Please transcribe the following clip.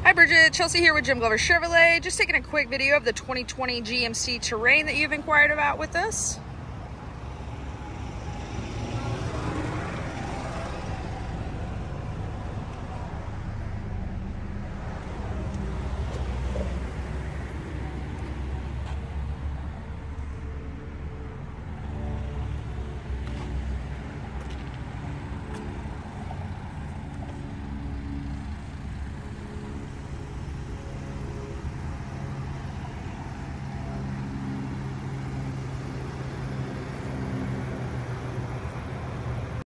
Hi Bridget, Chelsea here with Jim Glover Chevrolet. Just taking a quick video of the 2020 GMC Terrain that you've inquired about with us.